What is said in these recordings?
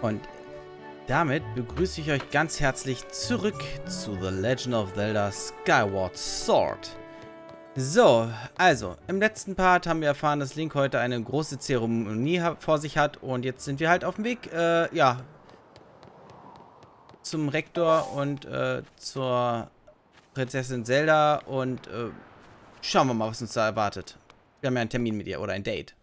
Und damit begrüße ich euch ganz herzlich zurück zu The Legend of Zelda Skyward Sword. So, also, im letzten Part haben wir erfahren, dass Link heute eine große Zeremonie vor sich hat. Und jetzt sind wir halt auf dem Weg, ja, zum Rektor und zur Prinzessin Zelda. Und schauen wir mal, was uns da erwartet. Wir haben ja einen Termin mit ihr oder ein Date.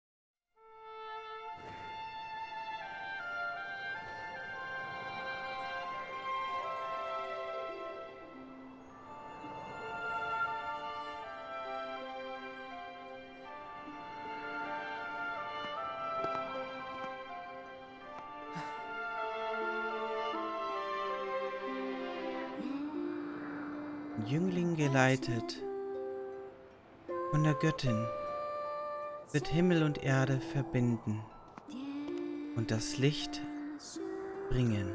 Jüngling geleitet von der Göttin wird Himmel und Erde verbinden und das Licht bringen.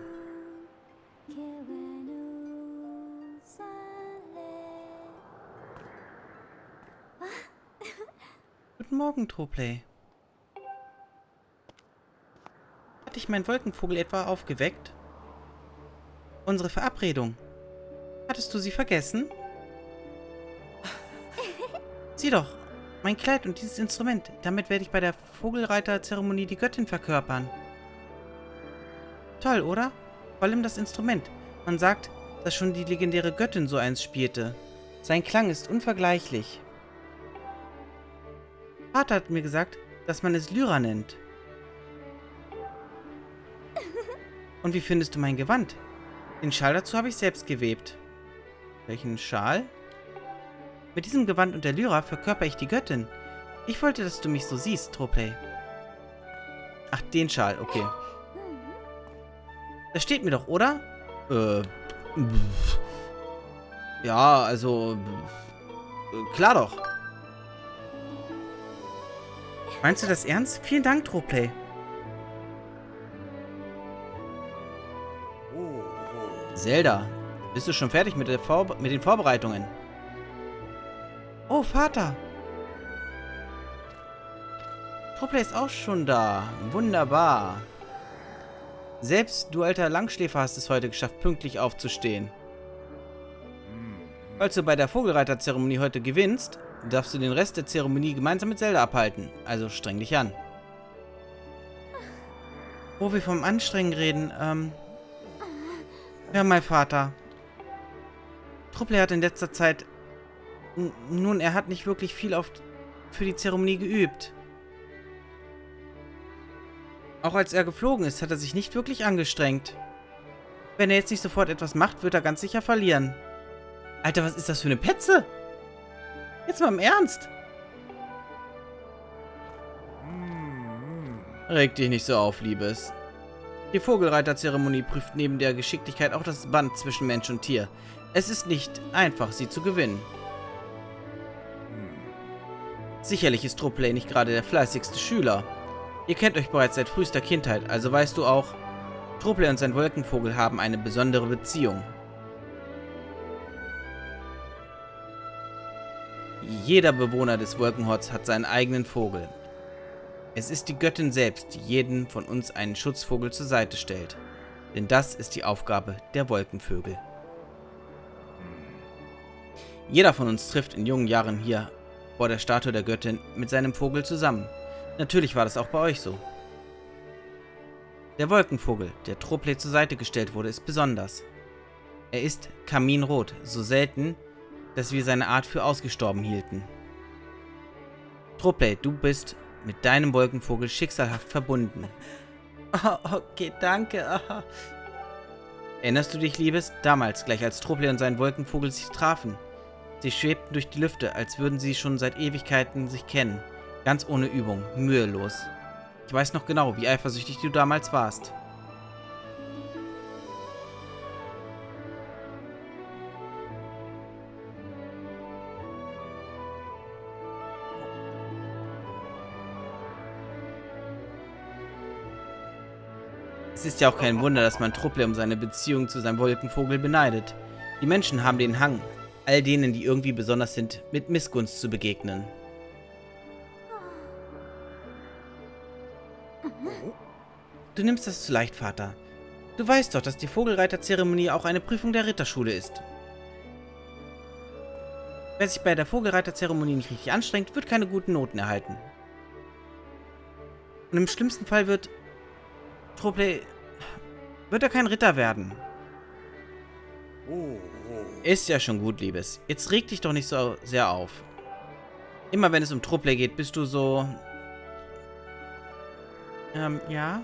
Guten Morgen, Tropley. Hat dich mein Wolkenvogel etwa aufgeweckt? Unsere Verabredung. Hattest du sie vergessen? Sieh doch, mein Kleid und dieses Instrument. Damit werde ich bei der Vogelreiter-Zeremonie die Göttin verkörpern. Toll, oder? Vor allem das Instrument. Man sagt, dass schon die legendäre Göttin so eins spielte. Sein Klang ist unvergleichlich. Vater hat mir gesagt, dass man es Lyra nennt. Und wie findest du mein Gewand? Den Schal dazu habe ich selbst gewebt. Welchen Schal? Mit diesem Gewand und der Lyra verkörper ich die Göttin. Ich wollte, dass du mich so siehst, Tropley. Ach, den Schal, okay. Das steht mir doch, oder? Ja, also... klar doch. Meinst du das ernst? Vielen Dank, Tropley. Zelda, bist du schon fertig mit den Vorbereitungen? Oh, Vater. Tropley ist auch schon da. Wunderbar. Selbst du alter Langschläfer hast es heute geschafft, pünktlich aufzustehen. Falls du bei der Vogelreiter-Zeremonie heute gewinnst, darfst du den Rest der Zeremonie gemeinsam mit Zelda abhalten. Also streng dich an. Wo wir vom Anstrengen reden, hör mal, Vater. Tropley hat in letzter Zeit... Nun, er hat nicht wirklich viel für die Zeremonie geübt. Auch als er geflogen ist, hat er sich nicht wirklich angestrengt. Wenn er jetzt nicht sofort etwas macht, wird er ganz sicher verlieren. Alter, was ist das für eine Petze? Jetzt mal im Ernst. Reg dich nicht so auf, Liebes. Die Vogelreiter-Zeremonie prüft neben der Geschicklichkeit auch das Band zwischen Mensch und Tier. Es ist nicht einfach, sie zu gewinnen. Sicherlich ist Tropley nicht gerade der fleißigste Schüler. Ihr kennt euch bereits seit frühester Kindheit, also weißt du auch, Tropley und sein Wolkenvogel haben eine besondere Beziehung. Jeder Bewohner des Wolkenhorts hat seinen eigenen Vogel. Es ist die Göttin selbst, die jedem von uns einen Schutzvogel zur Seite stellt. Denn das ist die Aufgabe der Wolkenvögel. Jeder von uns trifft in jungen Jahren hier vor der Statue der Göttin mit seinem Vogel zusammen. Natürlich war das auch bei euch so. Der Wolkenvogel, der Tropley zur Seite gestellt wurde, ist besonders. Er ist karminrot, so selten, dass wir seine Art für ausgestorben hielten. Tropley, du bist mit deinem Wolkenvogel schicksalhaft verbunden. Oh, okay, danke. Oh. Erinnerst du dich, Liebes? Damals, gleich als Tropley und sein Wolkenvogel sich trafen. Sie schwebten durch die Lüfte, als würden sie schon seit Ewigkeiten sich kennen. Ganz ohne Übung, mühelos. Ich weiß noch genau, wie eifersüchtig du damals warst. Es ist ja auch kein Wunder, dass man Tropley um seine Beziehung zu seinem Wolkenvogel beneidet. Die Menschen haben den Hang, all denen, die irgendwie besonders sind, mit Missgunst zu begegnen. du nimmst das zu leicht, Vater. Du weißt doch, dass die Vogelreiterzeremonie auch eine Prüfung der Ritterschule ist. Wer sich bei der Vogelreiterzeremonie nicht richtig anstrengt, wird keine guten Noten erhalten. Und im schlimmsten Fall wird er kein Ritter werden. Ist ja schon gut, Liebes. Jetzt reg dich doch nicht so sehr auf. Immer wenn es um Trupley geht, bist du so... ja?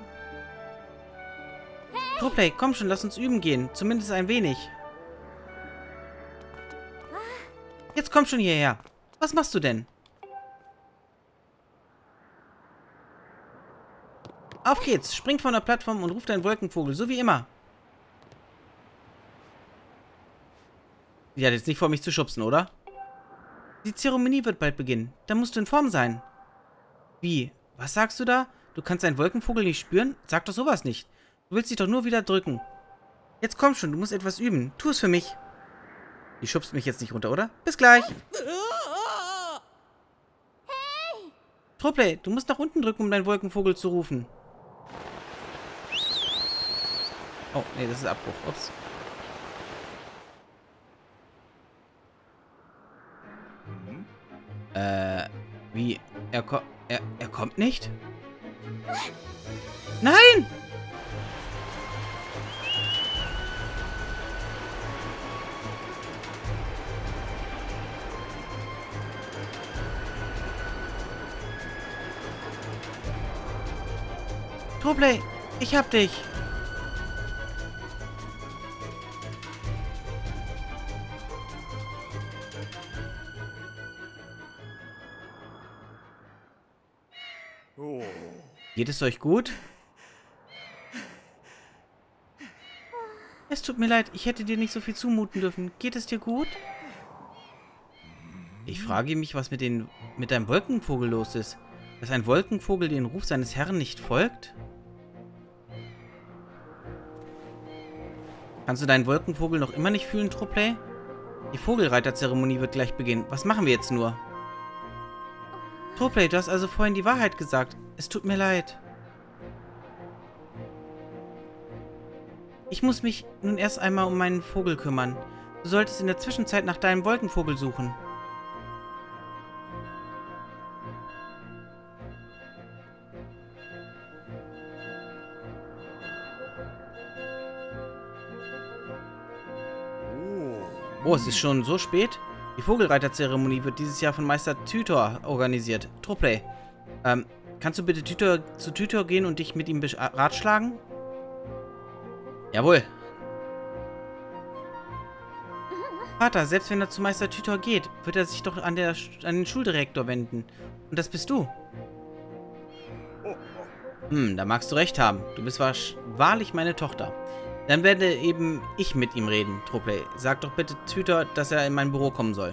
Trupley, komm schon, lass uns üben gehen. Zumindest ein wenig. Jetzt komm schon hierher. Was machst du denn? Auf geht's. Spring von der Plattform und ruf deinen Wolkenvogel, so wie immer. Die hat jetzt nicht vor, mich zu schubsen, oder? Die Zeremonie wird bald beginnen. Da musst du in Form sein. Wie? Was sagst du da? Du kannst deinen Wolkenvogel nicht spüren? Sag doch sowas nicht. Du willst dich doch nur wieder drücken. Jetzt komm schon, du musst etwas üben. Tu es für mich. Die schubst mich jetzt nicht runter, oder? Bis gleich. Hey. Trupley, du musst nach unten drücken, um deinen Wolkenvogel zu rufen. Oh, nee, das ist Abbruch. Ups. Wie? Er kommt nicht? Nein! Trupley, ich hab dich. Geht es euch gut? Es tut mir leid, ich hätte dir nicht so viel zumuten dürfen. Geht es dir gut? Ich frage mich, was mit deinem Wolkenvogel los ist. Dass ein Wolkenvogel den Ruf seines Herrn nicht folgt? Kannst du deinen Wolkenvogel noch immer nicht fühlen, Trupley? Die Vogelreiterzeremonie wird gleich beginnen. Was machen wir jetzt nur? Trupley, du hast also vorhin die Wahrheit gesagt. Es tut mir leid. Ich muss mich nun erst einmal um meinen Vogel kümmern. Du solltest in der Zwischenzeit nach deinem Wolkenvogel suchen. Oh, es ist schon so spät? Die Vogelreiterzeremonie wird dieses Jahr von Meister Tytor organisiert. Trupley, kannst du bitte zu Tytor gehen und dich mit ihm ratschlagen? Jawohl. Vater, selbst wenn er zu Meister Tytor geht, wird er sich doch an den Schuldirektor wenden. Und das bist du. Da magst du recht haben. Du bist wahrlich meine Tochter. Dann werde eben ich mit ihm reden, Trupley. Sag doch bitte Tytor, dass er in mein Büro kommen soll.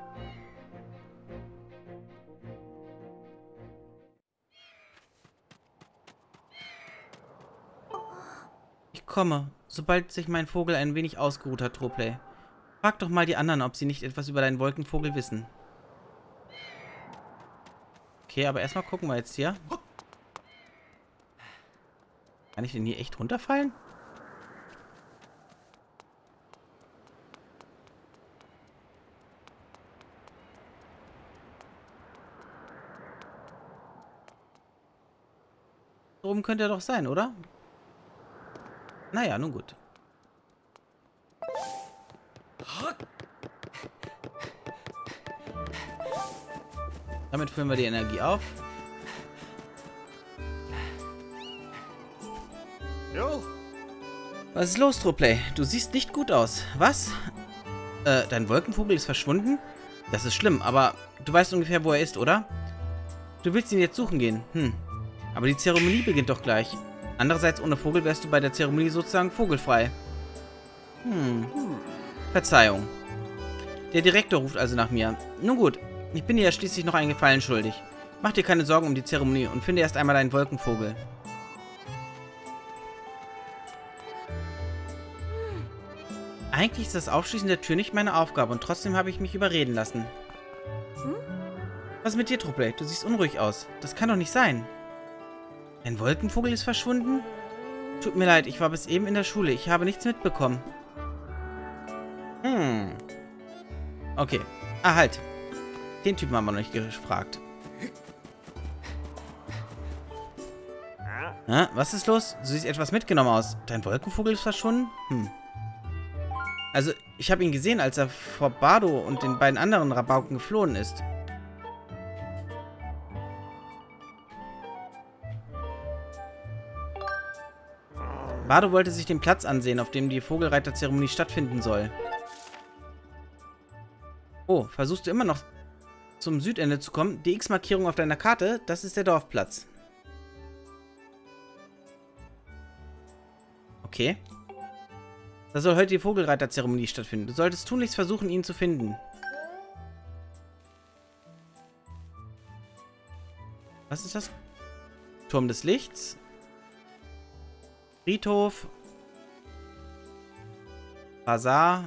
Ich komme, sobald sich mein Vogel ein wenig ausgeruht hat, Trupley. Frag doch mal die anderen, ob sie nicht etwas über deinen Wolkenvogel wissen. Okay, aber erstmal gucken wir jetzt hier. Kann ich denn hier echt runterfallen? Oben könnte er doch sein, oder? Naja, nun gut. Damit füllen wir die Energie auf. Was ist los, Trupley? Du siehst nicht gut aus. Was? Dein Wolkenvogel ist verschwunden? Das ist schlimm, aber du weißt ungefähr, wo er ist, oder? Du willst ihn jetzt suchen gehen. Aber die Zeremonie beginnt doch gleich. Andererseits, ohne Vogel wärst du bei der Zeremonie sozusagen vogelfrei. Verzeihung. Der Direktor ruft also nach mir. Nun gut, ich bin dir ja schließlich noch einen Gefallen schuldig. Mach dir keine Sorgen um die Zeremonie und finde erst einmal deinen Wolkenvogel. Eigentlich ist das Aufschließen der Tür nicht meine Aufgabe und trotzdem habe ich mich überreden lassen. Was ist mit dir, Trupley? Du siehst unruhig aus. Das kann doch nicht sein. Dein Wolkenvogel ist verschwunden? Tut mir leid, ich war bis eben in der Schule. Ich habe nichts mitbekommen. Okay. Ah, halt. Den Typen haben wir noch nicht gefragt. Was ist los? Du siehst etwas mitgenommen aus. Dein Wolkenvogel ist verschwunden? Also, ich habe ihn gesehen, als er vor Bardo und den beiden anderen Rabauken geflohen ist. Bardo wollte sich den Platz ansehen, auf dem die Vogelreiterzeremonie stattfinden soll. Oh, versuchst du immer noch zum Südende zu kommen? Die X-Markierung auf deiner Karte, das ist der Dorfplatz. Okay. Da soll heute die Vogelreiterzeremonie stattfinden. Du solltest tunlichst versuchen, ihn zu finden. Was ist das? Turm des Lichts. Friedhof. Bazar.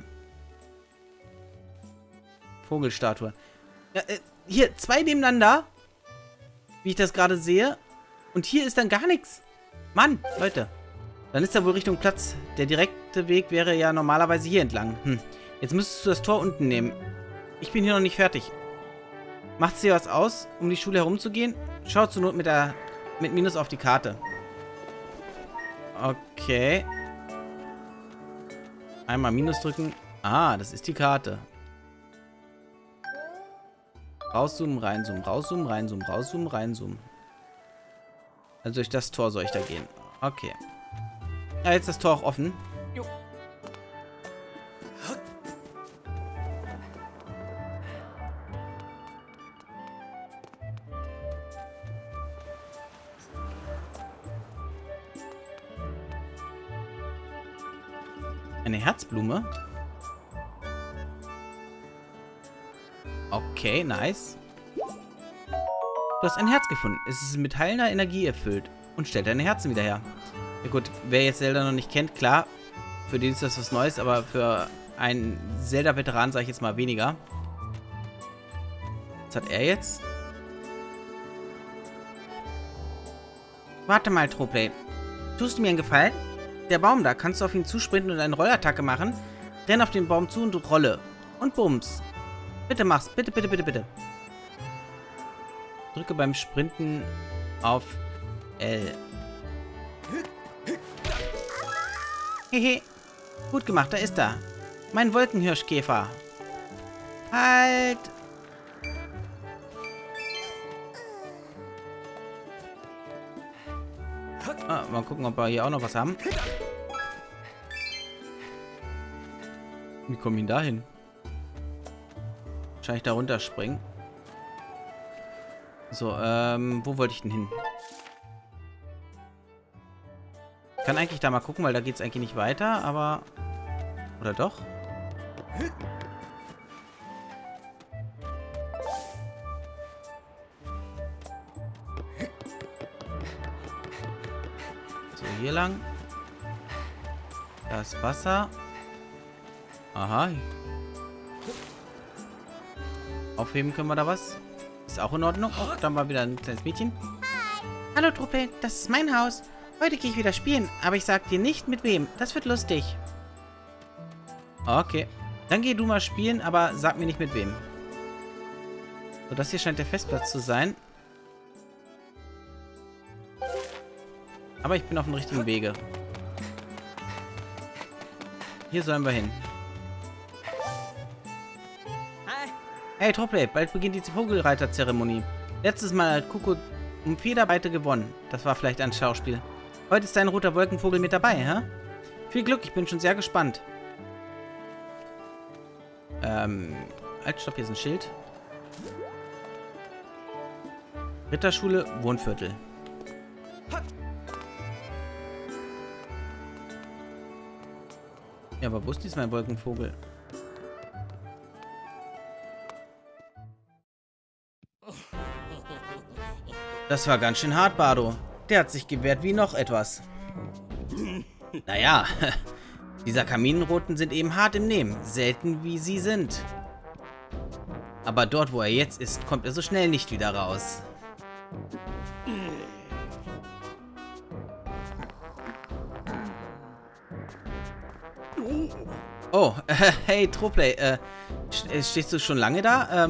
Vogelstatue. Ja, hier, 2 nebeneinander. Wie ich das gerade sehe. Und hier ist dann gar nichts. Mann, Leute. Dann ist da wohl Richtung Platz. Der direkte Weg wäre ja normalerweise hier entlang. Jetzt müsstest du das Tor unten nehmen. Ich bin hier noch nicht fertig. Macht es dir was aus, um die Schule herumzugehen? Schau zur Not mit Minus auf die Karte. Okay. Einmal Minus drücken. Ah, das ist die Karte. Rauszoomen, reinzoomen, rauszoomen, reinzoomen, rauszoomen, reinzoomen. Also durch das Tor soll ich da gehen. Okay. Ja, jetzt ist das Tor auch offen. Jo. Eine Herzblume. Okay, nice. Du hast ein Herz gefunden. Es ist mit heilender Energie erfüllt und stellt deine Herzen wieder her. Ja gut, wer jetzt Zelda noch nicht kennt, klar, für den ist das was Neues, aber für einen Zelda-Veteran sage ich jetzt mal weniger. Was hat er jetzt? Warte mal, Troplay. Tust du mir einen Gefallen? Der Baum da, kannst du auf ihn zusprinten und eine Rollattacke machen? Renn auf den Baum zu und rolle. Und bums. Bitte mach's. Bitte, bitte, bitte, bitte. Drücke beim Sprinten auf L. Hehe. Gut gemacht, da ist er. Mein Wolkenhirschkäfer. Halt. Ah, mal gucken, ob wir hier auch noch was haben. Wie kommen wir denn da hin? Wahrscheinlich da runterspringen. So, wo wollte ich denn hin? Ich kann eigentlich da mal gucken, weil da geht es eigentlich nicht weiter, aber... Oder doch? So, hier lang. Da ist Wasser. Aha. Aufheben können wir da was. Ist auch in Ordnung. Oh, dann war wieder ein kleines Mädchen. Hallo Truppe, das ist mein Haus. Heute gehe ich wieder spielen, aber ich sag dir nicht mit wem. Das wird lustig. Okay. Dann geh du mal spielen, aber sag mir nicht mit wem. So, das hier scheint der Festplatz zu sein. Aber ich bin auf dem richtigen Wege. Hier sollen wir hin. Hey Tropley, bald beginnt die Vogelreiterzeremonie. Letztes Mal hat Kuko um Federbeite gewonnen. Das war vielleicht ein Schauspiel. Heute ist dein roter Wolkenvogel mit dabei, hä? Viel Glück, ich bin schon sehr gespannt. Halt, stopp, hier ist ein Schild. Ritterschule, Wohnviertel. Ja, aber wo ist diesmal ein Wolkenvogel? Das war ganz schön hart, Bardo. Der hat sich gewehrt wie noch etwas. Naja, dieser Kaminroten sind eben hart im Nehmen. Selten wie sie sind. Aber dort, wo er jetzt ist, kommt er so schnell nicht wieder raus. Oh, hey, Tropley, stehst du schon lange da?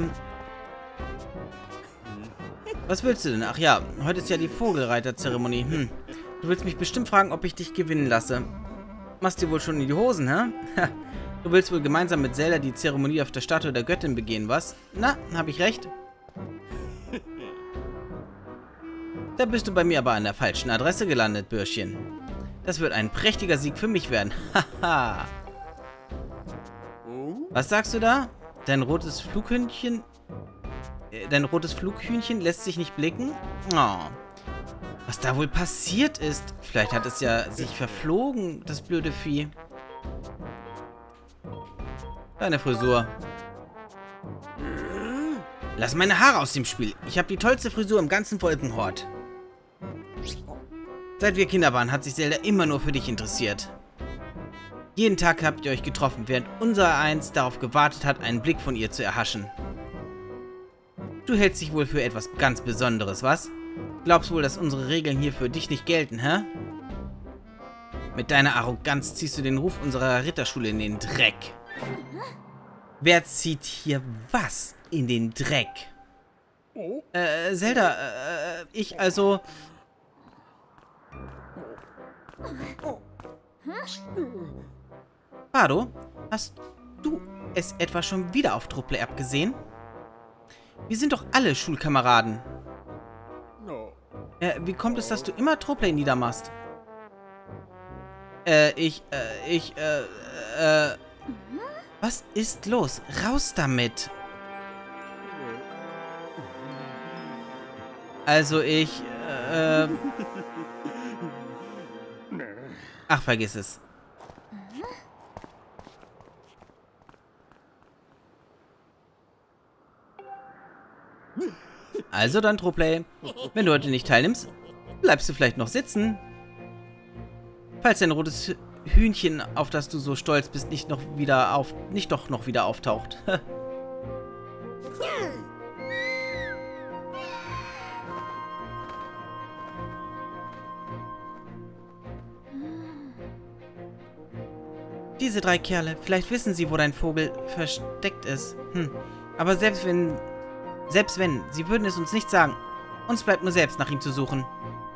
Was willst du denn? Ach ja, heute ist ja die Vogelreiterzeremonie. Du willst mich bestimmt fragen, ob ich dich gewinnen lasse. Machst dir wohl schon in die Hosen, hä? Du willst wohl gemeinsam mit Zelda die Zeremonie auf der Statue der Göttin begehen, was? Na, hab ich recht? Da bist du bei mir aber an der falschen Adresse gelandet, Bürschchen. Das wird ein prächtiger Sieg für mich werden. Haha. Was sagst du da? Dein rotes Flughühnchen lässt sich nicht blicken? Oh. Was da wohl passiert ist? Vielleicht hat es ja sich verflogen, das blöde Vieh. Deine Frisur. Lass meine Haare aus dem Spiel. Ich habe die tollste Frisur im ganzen Wolkenhort. Seit wir Kinder waren, hat sich Zelda immer nur für dich interessiert. Jeden Tag habt ihr euch getroffen, während unser Eins darauf gewartet hat, einen Blick von ihr zu erhaschen. Du hältst dich wohl für etwas ganz Besonderes, was? Glaubst wohl, dass unsere Regeln hier für dich nicht gelten, hä? Mit deiner Arroganz ziehst du den Ruf unserer Ritterschule in den Dreck. Wer zieht hier was in den Dreck? Zelda, ich also... Bardo, hast du es etwa schon wieder auf Tropley abgesehen? Wir sind doch alle Schulkameraden. Wie kommt es, dass du immer Tropley niedermachst? Was ist los? Raus damit! Also Ach, vergiss es. Also dann, Tropley. Wenn du heute nicht teilnimmst, bleibst du vielleicht noch sitzen. Falls dein rotes Hühnchen, auf das du so stolz bist, nicht doch noch wieder auftaucht. Diese drei Kerle, vielleicht wissen sie, wo dein Vogel versteckt ist. Aber selbst wenn, sie würden es uns nicht sagen. Uns bleibt nur selbst nach ihm zu suchen.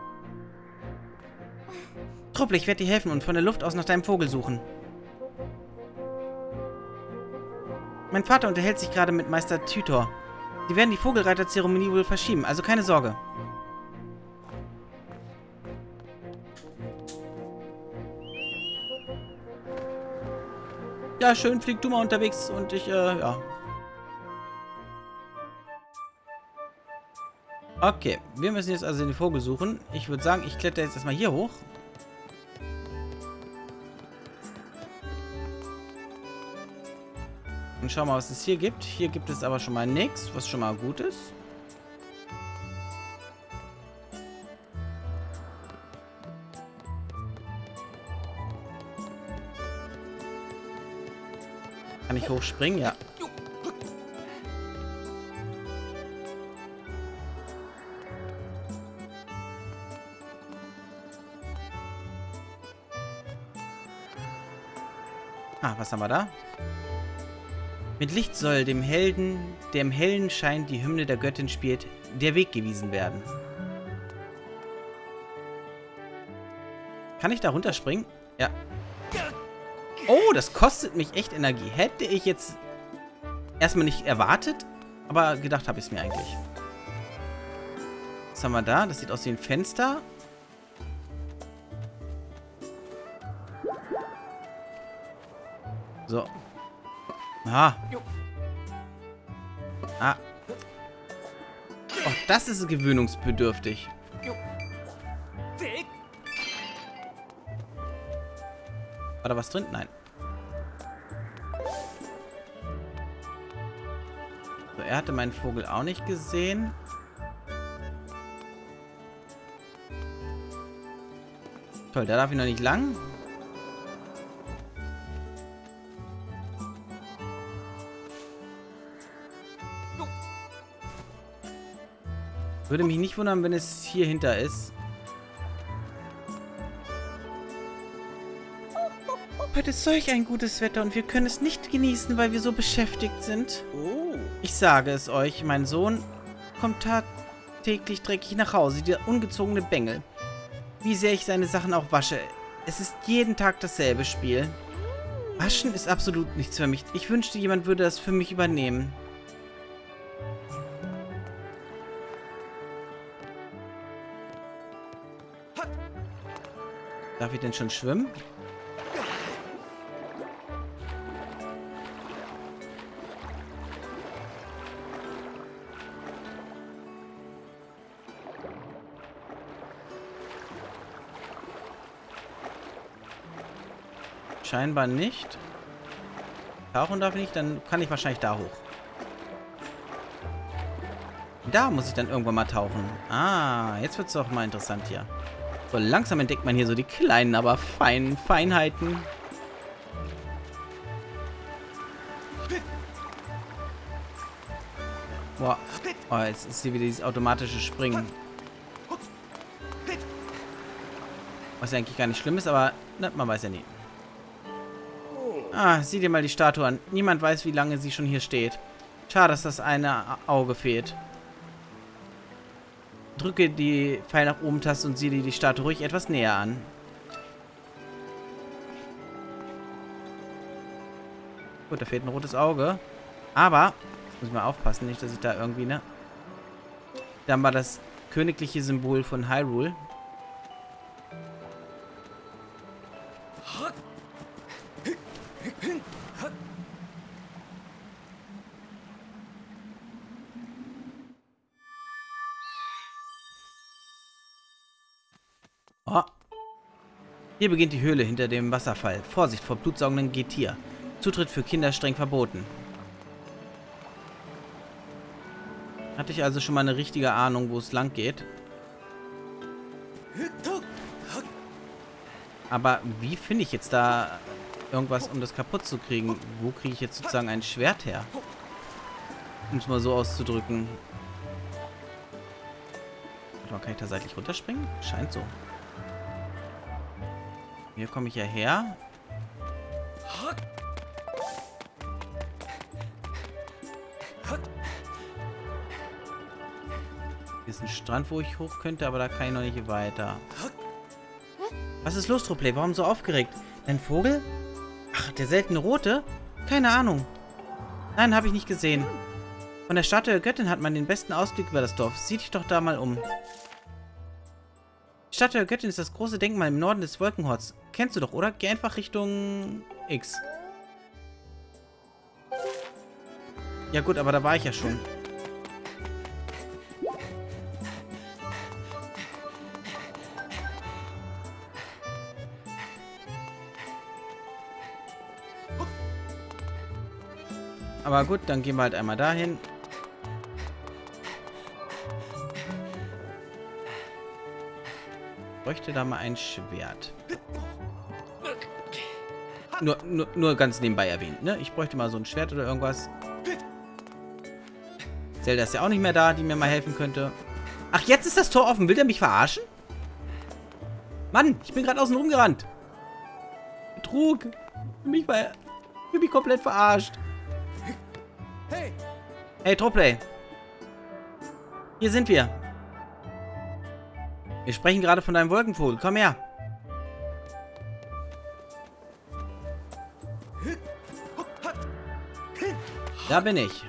Tropley, ich werde dir helfen und von der Luft aus nach deinem Vogel suchen. Mein Vater unterhält sich gerade mit Meister Tytor. Sie werden die Vogelreiterzeremonie wohl verschieben, also keine Sorge. Ja, schön, flieg du mal unterwegs und ich, ja. Okay, wir müssen jetzt also den Vogel suchen. Ich würde sagen, ich kletter jetzt erstmal hier hoch. Und schau mal, was es hier gibt. Hier gibt es aber schon mal nichts, was schon mal gut ist. Kann ich hochspringen? Ja. Ah, was haben wir da? Mit Licht soll dem Helden, der im hellen Schein die Hymne der Göttin spielt, der Weg gewiesen werden. Kann ich da runterspringen? Ja. Oh, das kostet mich echt Energie. Hätte ich jetzt erstmal nicht erwartet, aber gedacht habe ich es mir eigentlich. Was haben wir da? Das sieht aus wie ein Fenster. So. Ah. Ah. Oh, das ist gewöhnungsbedürftig. War da was drin? Nein. So, er hatte meinen Vogel auch nicht gesehen. Toll, da darf ich noch nicht lang. Würde mich nicht wundern, wenn es hier hinter ist. Heute ist solch ein gutes Wetter und wir können es nicht genießen, weil wir so beschäftigt sind. Ich sage es euch, mein Sohn kommt tagtäglich dreckig nach Hause, der ungezogene Bengel. Wie sehr ich seine Sachen auch wasche. Es ist jeden Tag dasselbe Spiel. Waschen ist absolut nichts für mich. Ich wünschte, jemand würde das für mich übernehmen. Darf ich denn schon schwimmen? Scheinbar nicht. Tauchen darf ich nicht, dann kann ich wahrscheinlich da hoch. Da muss ich dann irgendwann mal tauchen. Ah, jetzt wird es auch mal interessant hier. So langsam entdeckt man hier so die kleinen, aber feinen Feinheiten. Boah. Oh, jetzt ist hier wieder dieses automatische Springen. Was ja eigentlich gar nicht schlimm ist, aber ne, man weiß ja nie. Ah, sieh dir mal die Statue an. Niemand weiß, wie lange sie schon hier steht. Schade, dass das eine Auge fehlt. Drücke die Pfeil nach oben Taste und sieh dir die Statue ruhig etwas näher an. Gut, da fehlt ein rotes Auge. Aber, jetzt muss ich mal aufpassen, nicht, dass ich da irgendwie, ne? Da haben wir das königliche Symbol von Hyrule. Oh. Hier beginnt die Höhle hinter dem Wasserfall. Vorsicht vor blutsaugenden Getier. Zutritt für Kinder streng verboten. Hatte ich also schon mal eine richtige Ahnung, wo es lang geht. Aber wie finde ich jetzt da irgendwas, um das kaputt zu kriegen? Wo kriege ich jetzt sozusagen ein Schwert her? Um es mal so auszudrücken. Warte mal, kann ich da seitlich runterspringen? Scheint so. Hier komme ich ja her. Hier ist ein Strand, wo ich hoch könnte, aber da kann ich noch nicht weiter. Was ist los, Trupley? Warum so aufgeregt? Dein Vogel? Ach, der seltene rote? Keine Ahnung. Nein, habe ich nicht gesehen. Von der Statue der Göttin hat man den besten Ausblick über das Dorf. Sieh dich doch da mal um. Die Statue der Göttin ist das große Denkmal im Norden des Wolkenhorts. Kennst du doch, oder? Geh einfach Richtung X. Ja gut, aber da war ich ja schon. Aber gut, dann gehen wir halt einmal dahin. Ich bräuchte da mal ein Schwert. Nur ganz nebenbei erwähnt, ne? Ich bräuchte mal so ein Schwert oder irgendwas. Zelda ist ja auch nicht mehr da, die mir mal helfen könnte. Ach, jetzt ist das Tor offen. Will der mich verarschen? Mann, ich bin gerade außen rumgerannt. Betrug. Ich bin mich komplett verarscht. Hey, Trupley. Hier sind wir. Wir sprechen gerade von deinem Wolkenvogel. Komm her. Da bin ich.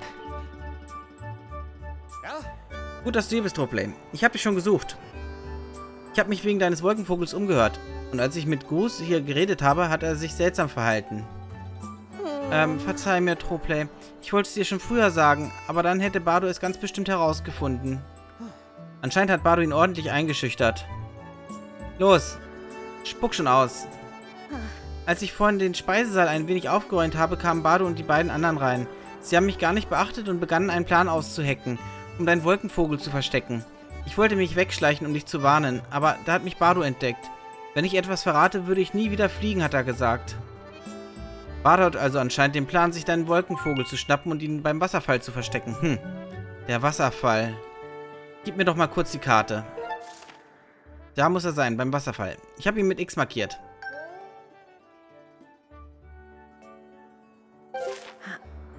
Gut, dass du hier bist, Trupley. Ich habe dich schon gesucht. Ich habe mich wegen deines Wolkenvogels umgehört. Und als ich mit Goose hier geredet habe, hat er sich seltsam verhalten. Verzeih mir, Trupley. Ich wollte es dir schon früher sagen, aber dann hätte Bardo es ganz bestimmt herausgefunden. Anscheinend hat Bardo ihn ordentlich eingeschüchtert. Los, spuck schon aus. Als ich vorhin den Speisesaal ein wenig aufgeräumt habe, kamen Bardo und die beiden anderen rein. Sie haben mich gar nicht beachtet und begannen einen Plan auszuhecken, um deinen Wolkenvogel zu verstecken. Ich wollte mich wegschleichen, um dich zu warnen, aber da hat mich Bardo entdeckt. Wenn ich etwas verrate, würde ich nie wieder fliegen, hat er gesagt. Bardo hat also anscheinend den Plan, sich deinen Wolkenvogel zu schnappen und ihn beim Wasserfall zu verstecken. Der Wasserfall. Gib mir doch mal kurz die Karte. Da muss er sein, beim Wasserfall. Ich habe ihn mit X markiert.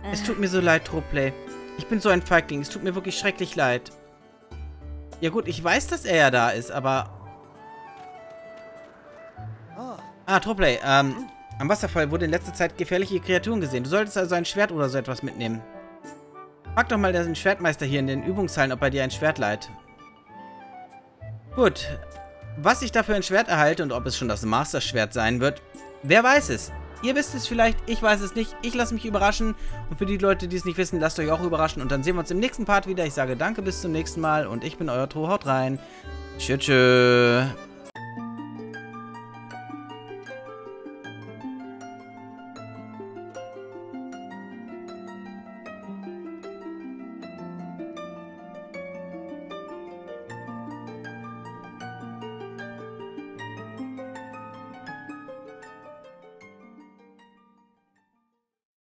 Es tut mir so leid, Tropley. Ich bin so ein Feigling. Es tut mir wirklich schrecklich leid. Ja gut, ich weiß, dass er ja da ist, aber... Ah, Tropley, am Wasserfall wurde in letzter Zeit gefährliche Kreaturen gesehen. Du solltest also ein Schwert oder so etwas mitnehmen. Frag doch mal den Schwertmeister hier in den Übungshallen, ob er dir ein Schwert leiht. Gut. Was ich dafür ein Schwert erhalte und ob es schon das Master-Schwert sein wird, wer weiß es. Ihr wisst es vielleicht, ich weiß es nicht. Ich lasse mich überraschen. Und für die Leute, die es nicht wissen, lasst euch auch überraschen. Und dann sehen wir uns im nächsten Part wieder. Ich sage danke, bis zum nächsten Mal. Und ich bin euer Tro. Haut rein. Tschüss.